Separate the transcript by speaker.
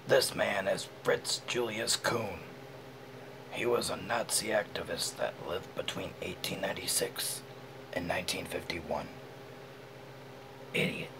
Speaker 1: This man is Fritz Julius Kuhn. He was a Nazi activist that lived between 1896 and 1951. Idiot.